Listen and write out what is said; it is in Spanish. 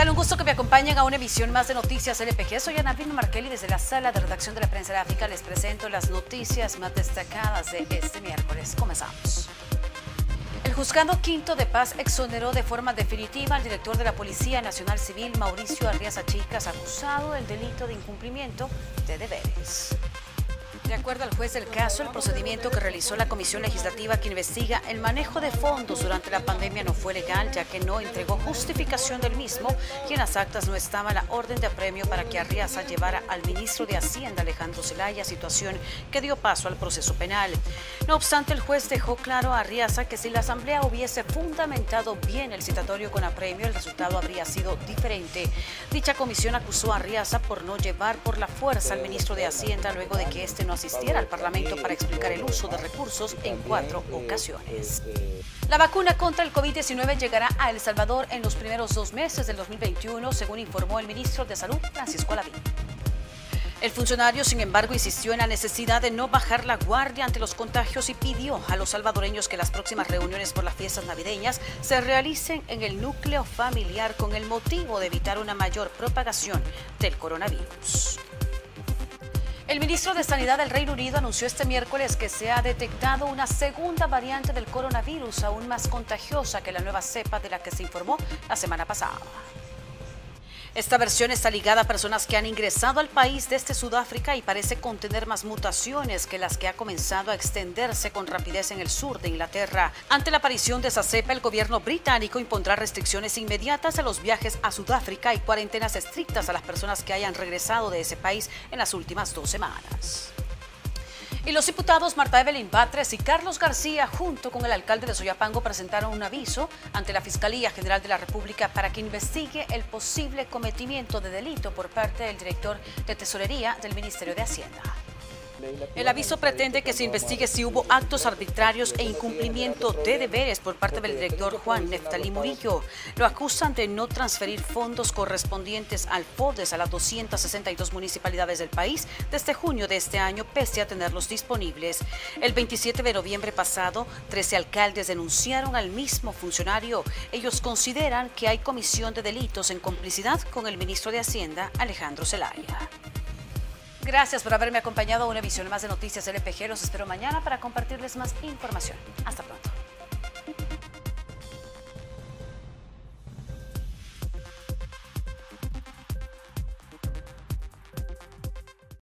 tal? Un gusto que me acompañen a una emisión más de Noticias LPG. Soy Ana Vilma Markelly. Desde la sala de redacción de la Prensa Gráfica les presento las noticias más destacadas de este miércoles. Comenzamos. El Juzgado Quinto de Paz exoneró de forma definitiva al director de la Policía Nacional Civil, Mauricio Arriaza Chicas, acusado del delito de incumplimiento de deberes. De acuerdo al juez del caso, el procedimiento que realizó la Comisión Legislativa que investiga el manejo de fondos durante la pandemia no fue legal, ya que no entregó justificación del mismo y en las actas no estaba la orden de apremio para que Arriaza llevara al ministro de Hacienda, Alejandro Zelaya, situación que dio paso al proceso penal. No obstante, el juez dejó claro a Arriaza que si la Asamblea hubiese fundamentado bien el citatorio con apremio, el resultado habría sido diferente. Dicha comisión acusó a Arriaza por no llevar por la fuerza al ministro de Hacienda luego de que este no asistiera al Parlamento para explicar el uso de recursos en 4 ocasiones. La vacuna contra el COVID-19 llegará a El Salvador en los primeros 2 meses del 2021, según informó el ministro de Salud, Francisco Alaví. El funcionario, sin embargo, insistió en la necesidad de no bajar la guardia ante los contagios y pidió a los salvadoreños que las próximas reuniones por las fiestas navideñas se realicen en el núcleo familiar con el motivo de evitar una mayor propagación del coronavirus. El ministro de Sanidad del Reino Unido anunció este miércoles que se ha detectado una segunda variante del coronavirus aún más contagiosa que la nueva cepa de la que se informó la semana pasada. Esta versión está ligada a personas que han ingresado al país desde Sudáfrica y parece contener más mutaciones que las que ha comenzado a extenderse con rapidez en el sur de Inglaterra. Ante la aparición de esa cepa, el gobierno británico impondrá restricciones inmediatas a los viajes a Sudáfrica y cuarentenas estrictas a las personas que hayan regresado de ese país en las últimas 2 semanas. Y los diputados Marta Evelyn Batres y Carlos García, junto con el alcalde de Soyapango, presentaron un aviso ante la Fiscalía General de la República para que investigue el posible cometimiento de delito por parte del director de Tesorería del Ministerio de Hacienda. El aviso pretende que se investigue si hubo actos arbitrarios e incumplimiento de deberes por parte del director Juan Neftalí Murillo. Lo acusan de no transferir fondos correspondientes al FODES a las 262 municipalidades del país desde junio de este año, pese a tenerlos disponibles. El 27 de noviembre pasado, 13 alcaldes denunciaron al mismo funcionario. Ellos consideran que hay comisión de delitos en complicidad con el ministro de Hacienda, Alejandro Zelaya. Gracias por haberme acompañado a una emisión más de Noticias LPG. Los espero mañana para compartirles más información. Hasta pronto.